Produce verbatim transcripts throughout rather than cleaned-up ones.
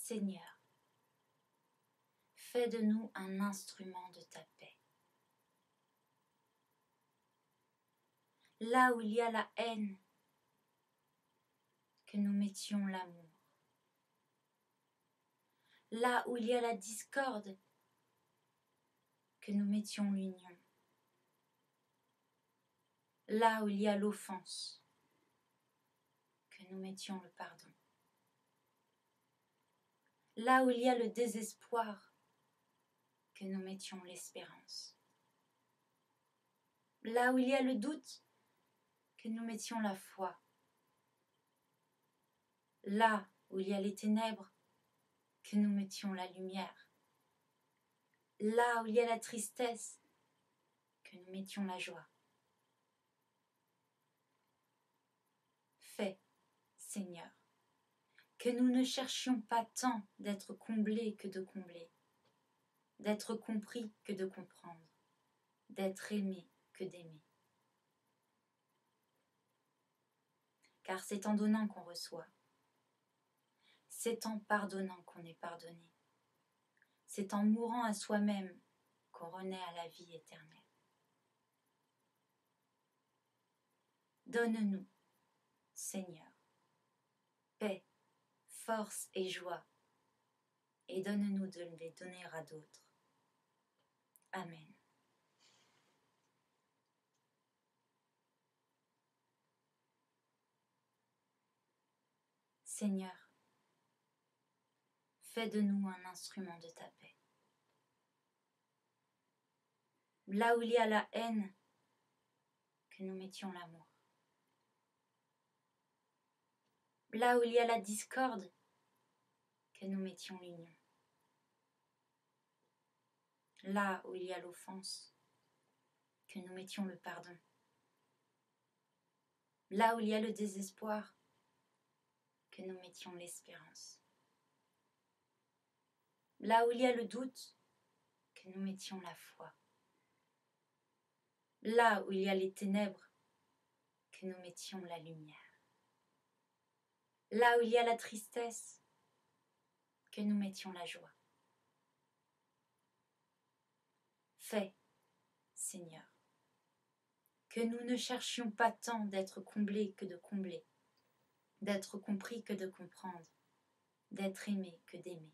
Seigneur, fais de nous un instrument de ta paix. Là où il y a la haine, que nous mettions l'amour. Là où il y a la discorde, que nous mettions l'union. Là où il y a l'offense, que nous mettions le pardon. Là où il y a le désespoir, que nous mettions l'espérance. Là où il y a le doute, que nous mettions la foi. Là où il y a les ténèbres, que nous mettions la lumière. Là où il y a la tristesse, que nous mettions la joie. Fais, Seigneur, que nous ne cherchions pas tant d'être comblés que de combler, d'être compris que de comprendre, d'être aimés que d'aimer. Car c'est en donnant qu'on reçoit, c'est en pardonnant qu'on est pardonné, c'est en mourant à soi-même qu'on renaît à la vie éternelle. Donne-nous, Seigneur, paix, force et joie, et donne-nous de les donner à d'autres. Amen. Seigneur, fais de nous un instrument de ta paix. Là où il y a la haine, que nous mettions l'amour. Là où il y a la discorde, que nous mettions l'union. Là où il y a l'offense, que nous mettions le pardon. Là où il y a le désespoir, que nous mettions l'espérance. Là où il y a le doute, que nous mettions la foi. Là où il y a les ténèbres, que nous mettions la lumière. Là où il y a la tristesse, que nous mettions la joie. Fais, Seigneur, que nous ne cherchions pas tant d'être comblés que de combler, d'être compris que de comprendre, d'être aimés que d'aimer.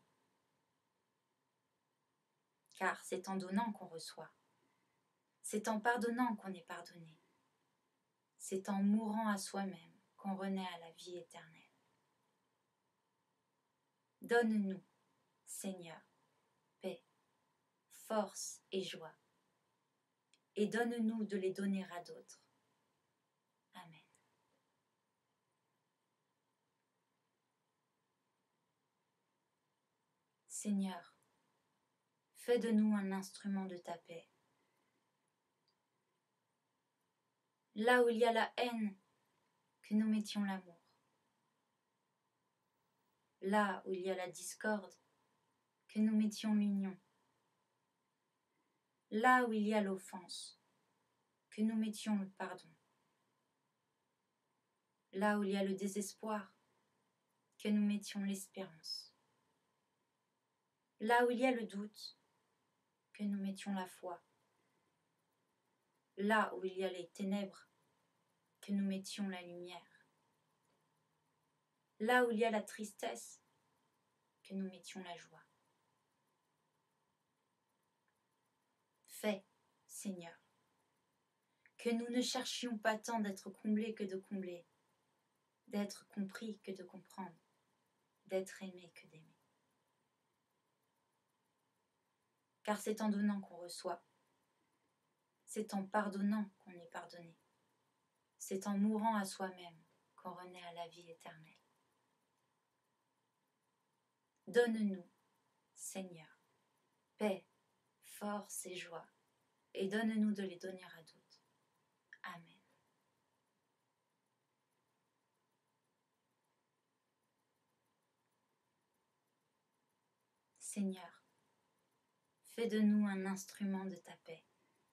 Car c'est en donnant qu'on reçoit, c'est en pardonnant qu'on est pardonné, c'est en mourant à soi-même qu'on renaît à la vie éternelle. Donne-nous, Seigneur, paix, force et joie, et donne-nous de les donner à d'autres. Amen. Seigneur, fais de nous un instrument de ta paix. Là où il y a la haine, que nous mettions l'amour. Là où il y a la discorde, que nous mettions l'union. Là où il y a l'offense, que nous mettions le pardon. Là où il y a le désespoir, que nous mettions l'espérance. Là où il y a le doute, que nous mettions la foi. Là où il y a les ténèbres, que nous mettions la lumière. Là où il y a la tristesse, que nous mettions la joie. Fais, Seigneur, que nous ne cherchions pas tant d'être comblés que de combler, d'être compris que de comprendre, d'être aimés que d'aimer. Car c'est en donnant qu'on reçoit, c'est en pardonnant qu'on est pardonné, c'est en mourant à soi-même qu'on renaît à la vie éternelle. Donne-nous, Seigneur, paix, force et joie, et donne-nous de les donner à d'autres. Amen. Seigneur, fais de nous un instrument de ta paix.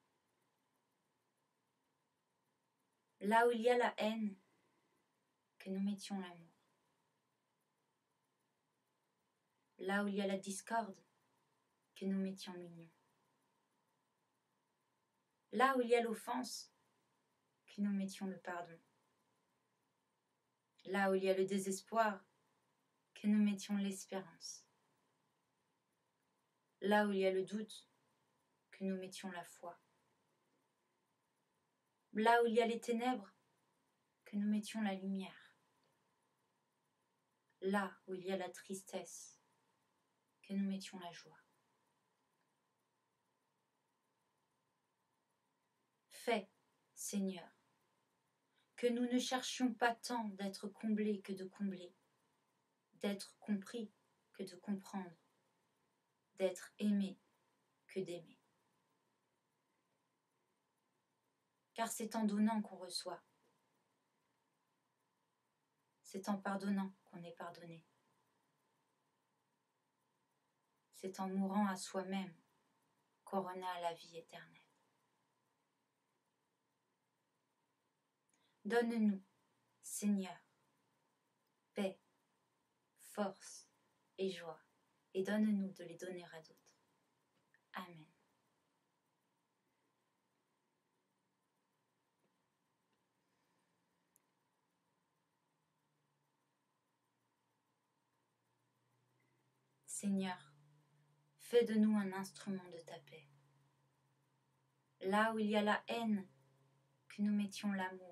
Là où il y a la haine, que nous mettions l'amour. Là où il y a la discorde, que nous mettions l'union. Là où il y a l'offense, que nous mettions le pardon. Là où il y a le désespoir, que nous mettions l'espérance. Là où il y a le doute, que nous mettions la foi. Là où il y a les ténèbres, que nous mettions la lumière. Là où il y a la tristesse, que nous mettions la joie. Fais, Seigneur, que nous ne cherchions pas tant d'être comblés que de combler, d'être compris que de comprendre, d'être aimés que d'aimer. Car c'est en donnant qu'on reçoit, c'est en pardonnant qu'on est pardonné, c'est en mourant à soi-même qu'on renaît à la vie éternelle. Donne-nous, Seigneur, paix, force et joie, et donne-nous de les donner à d'autres. Amen. Seigneur, fais de nous un instrument de ta paix. Là où il y a la haine, que nous mettions l'amour.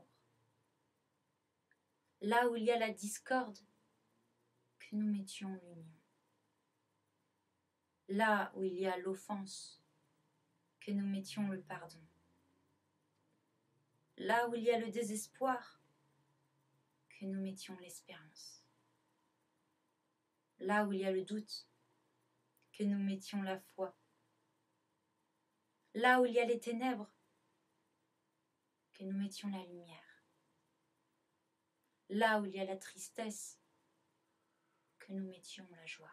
Là où il y a la discorde, que nous mettions l'union. Là où il y a l'offense, que nous mettions le pardon. Là où il y a le désespoir, que nous mettions l'espérance. Là où il y a le doute, que nous mettions la foi. Là où il y a les ténèbres, que nous mettions la lumière. Là où il y a la tristesse, que nous mettions la joie.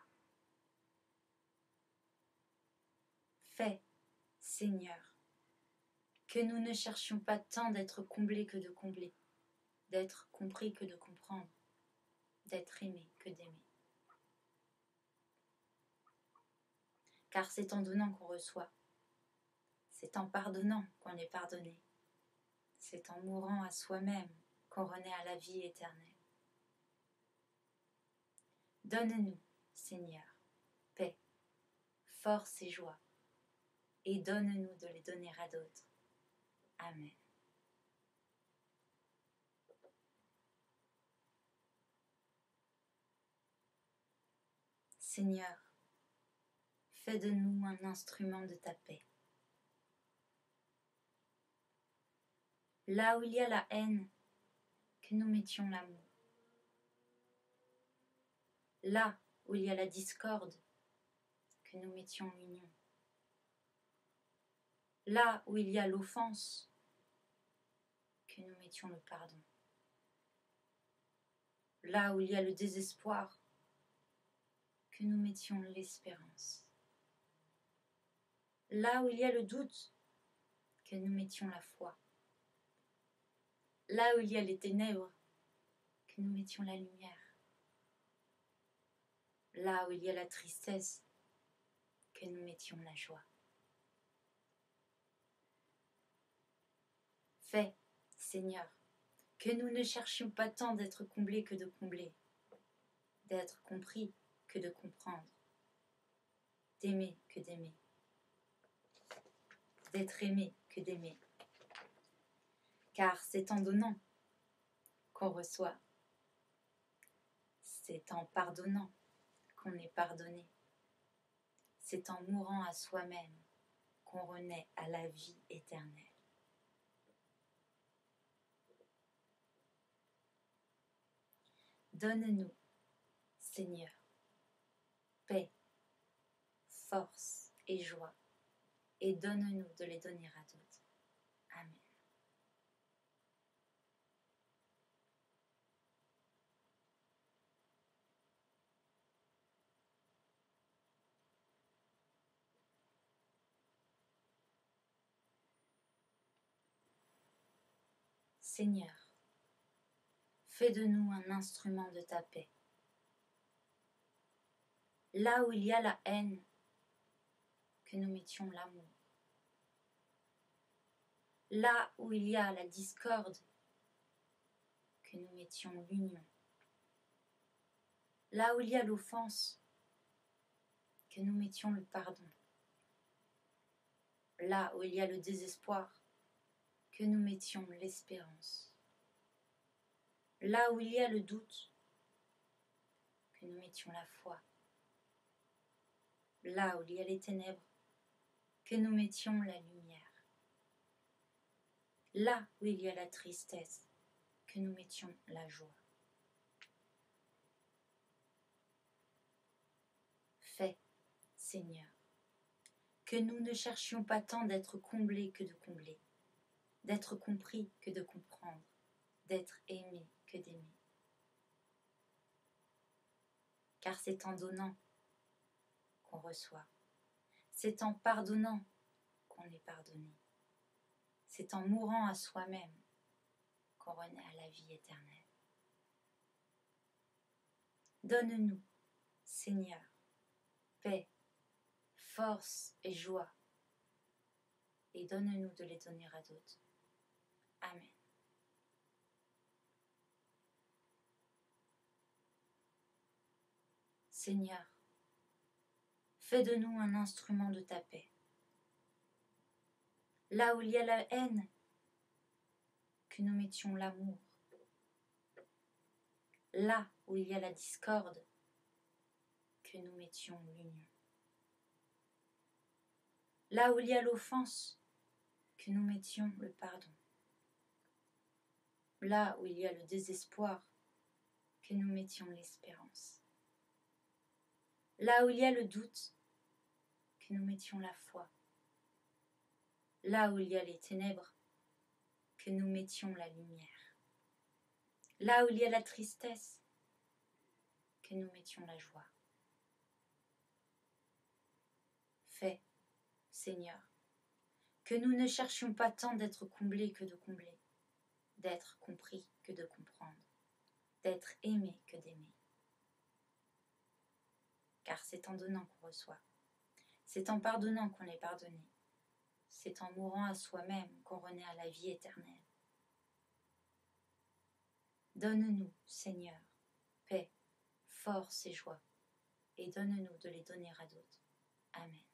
Fais, Seigneur, que nous ne cherchions pas tant d'être comblés que de combler, d'être compris que de comprendre, d'être aimés que d'aimer. Car c'est en donnant qu'on reçoit, c'est en pardonnant qu'on est pardonné, c'est en mourant à soi-même qu'on renaît à la vie éternelle. Donne-nous, Seigneur, paix, force et joie, et donne-nous de les donner à d'autres. Amen. Seigneur, fais de nous un instrument de ta paix. Là où il y a la haine, que nous mettions l'amour. Là où il y a la discorde, que nous mettions l'union. Là où il y a l'offense, que nous mettions le pardon. Là où il y a le désespoir, que nous mettions l'espérance. Là où il y a le doute, que nous mettions la foi. Là où il y a les ténèbres, que nous mettions la lumière. Là où il y a la tristesse, que nous mettions la joie. Fais, Seigneur, que nous ne cherchions pas tant d'être comblés que de combler, d'être compris que de comprendre, d'aimer que d'aimer, d'être aimé que d'aimer. Car c'est en donnant qu'on reçoit, c'est en pardonnant qu'on est pardonné, c'est en mourant à soi-même qu'on renaît à la vie éternelle. Donne-nous, Seigneur, paix, force et joie, et donne-nous de les donner à d'autres. Amen. Seigneur, fais de nous un instrument de ta paix. Là où il y a la haine, que nous mettions l'amour. Là où il y a la discorde, que nous mettions l'union. Là où il y a l'offense, que nous mettions le pardon. Là où il y a le désespoir, que nous mettions l'espérance. Là où il y a le doute, que nous mettions la foi. Là où il y a les ténèbres, que nous mettions la lumière. Là où il y a la tristesse, que nous mettions la joie. Fais, Seigneur, que nous ne cherchions pas tant d'être comblés que de combler, d'être compris que de comprendre, d'être aimés que d'aimer. Car c'est en donnant qu'on reçoit, c'est en pardonnant qu'on est pardonné, c'est en mourant à soi-même qu'on renaît à la vie éternelle. Donne-nous, Seigneur, paix, force et joie, et donne-nous de les donner à d'autres. Amen. Seigneur, fais de nous un instrument de ta paix. Là où il y a la haine, que nous mettions l'amour. Là où il y a la discorde, que nous mettions l'union. Là où il y a l'offense, que nous mettions le pardon. Là où il y a le désespoir, que nous mettions l'espérance. Là où il y a le doute, que nous mettions la foi. Là où il y a les ténèbres, que nous mettions la lumière. Là où il y a la tristesse, que nous mettions la joie. Fais, Seigneur, que nous ne cherchions pas tant d'être comblés que de combler, d'être compris que de comprendre, d'être aimés que d'aimer. Car c'est en donnant qu'on reçoit, c'est en pardonnant qu'on est pardonné, c'est en mourant à soi-même qu'on renaît à la vie éternelle. Donne-nous, Seigneur, paix, force et joie, et donne-nous de les donner à d'autres. Amen.